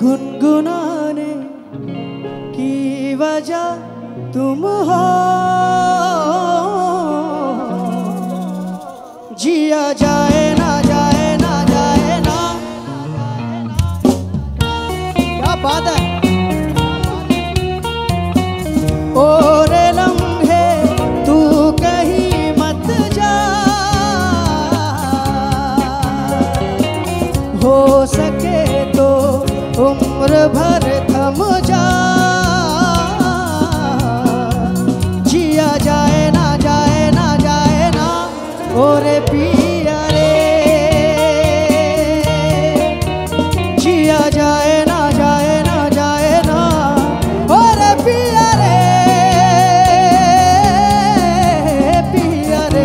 गुनगुनाने की वजह तुम हो, जिया जाए ना जाए ना जाए ना। क्या बात है। और लम्हे तू कहीं मत जा, हो सके तो उम्र भर थम जा, जिया जाए ना जाए ना जाए ना। और पिया रे, जिया जाए ना जाए ना जाए ना। और पिया रे, पिया रे।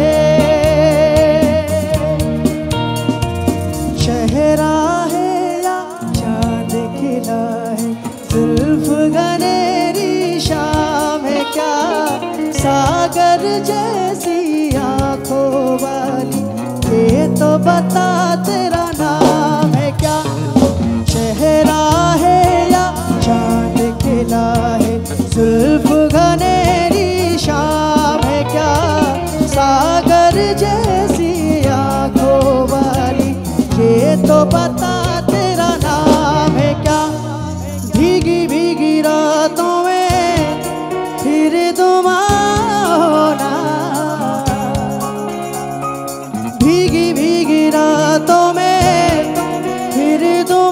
चेहरा है या चांद खिला है, जुल्फ गनेरी शाम है क्या, सागर जैसी आंखों वाली, ये तो बता तेरा नाम है क्या। चेहरा है या चांद खिला है, जुल्फ गनेरी शाम है क्या, सागर जैसी आंखों वाली, ये तो बता तेरा नाम है क्या। भीगी भीगी रातों में फिर तुम आओना, भीगी भीगी रातों में फिर तुम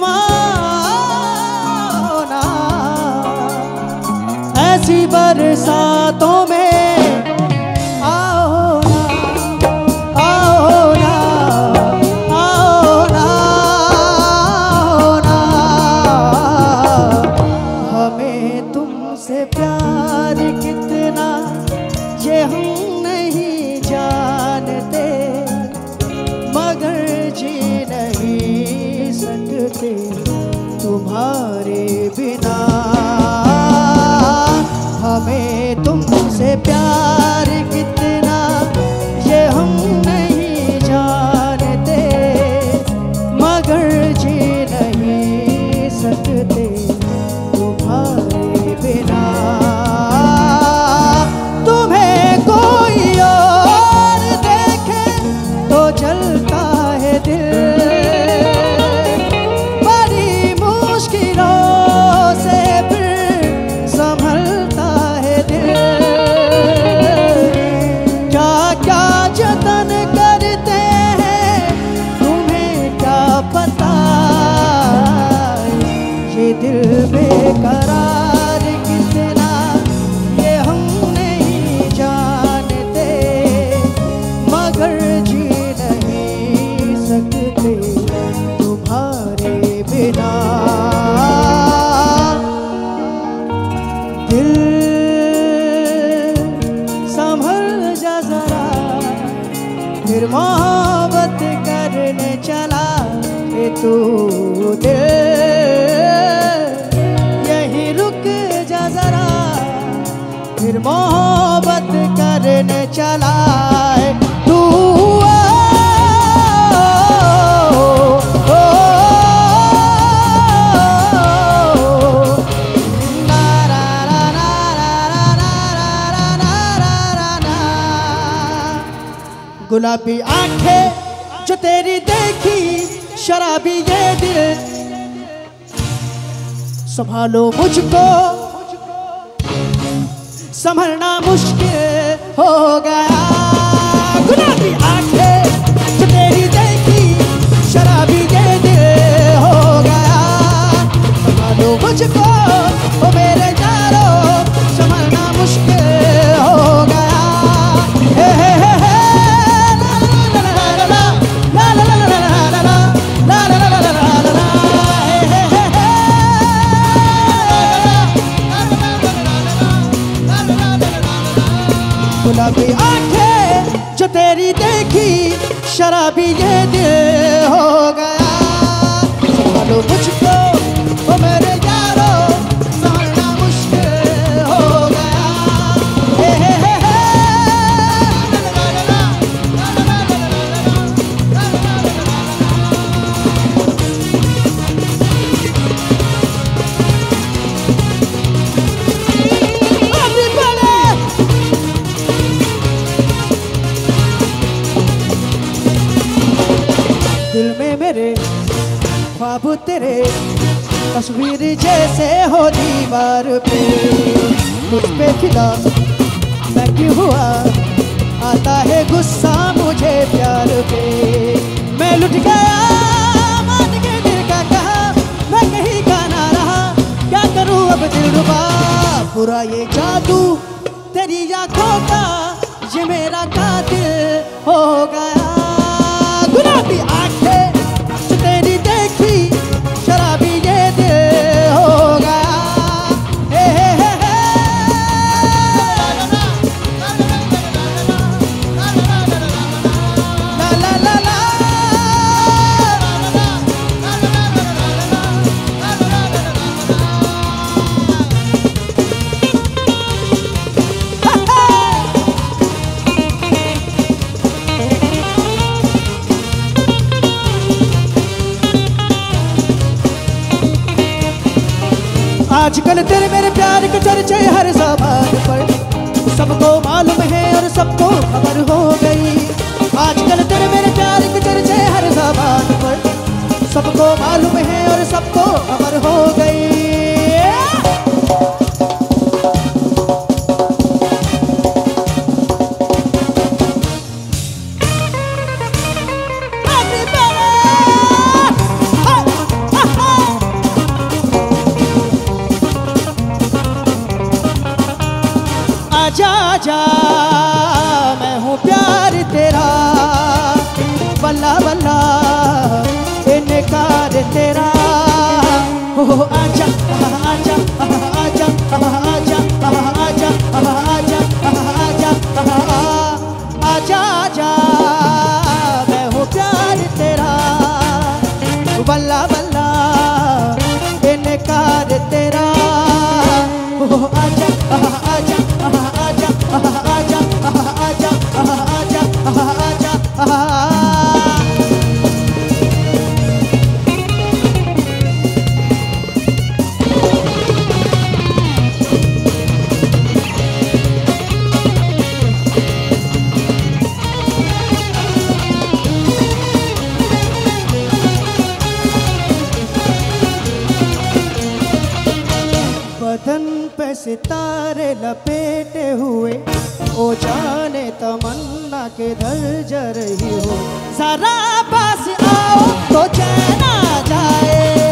आओना, ऐसी बरसातों में आओ ना, आओ ना, आओ ना, आओ ना। हमें तुमसे प्यार कितना ये हम नहीं जानते, मगर जी नहीं सकते तुम्हारे बिना। हमें तुमसे प्यार कितना ये हम नहीं जानते, मगर जी नहीं सकते तुम्हारे बिना। तुम्हें कोई और देखे तो जलता है दिल, बड़ी मुश्किलों से फिर संभलता है दिल। क्या क्या जतन करते हैं तुम्हें क्या पता, ये दिल बेकरार कितना ये हम नहीं जानते, मगर जी नहीं सकते तुम्हारे बिना। दिल संभल जा जरा, फिर मोहब्बत करने चला है तू। दिल यहीं रुक जा जरा, फिर मोहब्बत करने चला है तू। गुलाबी आंखें जो तेरी देखी, शराबी ये दिल, संभालो मुझको संभलना मुश्किल हो गया। गुलाबी आंखें जो तेरी देखी, शराबी ये दिल हो गया। संभालो मुझको ओ मेरे यारो, संभलना मुश्किल हो गया। हे हे हे हे, गुलाबी आंखें जो तेरी देखी, शराबी ये दिल हो गया। संभालो मुझको ओ मेरे यारो, संभलना मुश्किल हो गया। हे हे हे हे, मेरे ख्वाब तेरे तस्वीर जैसे हो दीवार पे, मुझ पे फिदा मैं क्यों हुआ, आता है गुस्सा मुझे प्यार पे। मैं लुट गया मान के दिल का कहा, मैं कहीं का ना रहा, क्या करूं अब दिलरुबा। पूरा ये जादू तेरी आंखों का, ये मेरा कातिल हो गया। गुलाबी आंखें जो तेरी देखी, शराबी ये दिल हो गया। हे हे हे हे। ला ला ला ला। आजकल तेरे मेरे प्यार के चर्चे हर ज़बान पर, सबको मालूम है और सबको खबर हो गई। आजकल तेरे मेरे प्यार के चर्चे हर ज़बान पर, सबको मालूम है और सबको खबर हो गई। आजा आजा मैं हूँ प्यार तेरा, बल्ला बल्ला इनकार तेरा। हो आजा आजा आजा आजा आजा आजा आजा आजा आजा मैं हूँ प्यार तेरा, बल्ला बल्ला इनकार तेरा। हो आजा आजा आजा आजा आजा आजा आजा। बदन पे सितारे लपेटे हुए, ओ जाने तमन्ना के दर जा रही हो। जरा पास आओ तो चैन आ जाए,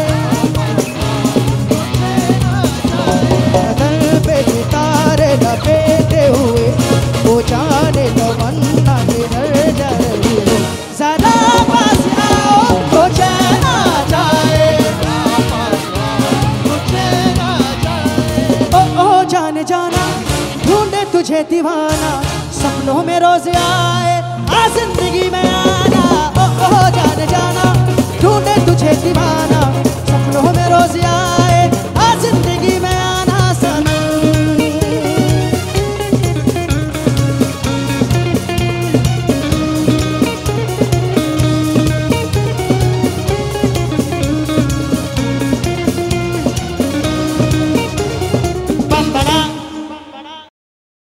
बदन पे सितारे लपेटे हुए, ओ जाने तमन्ना के दर जा रही हो। जरा पास आओ तो चैन आ जाए, जाने जाना ढूंढे तुझे दीवाना, सपनों में रोज आए आ जिंदगी में।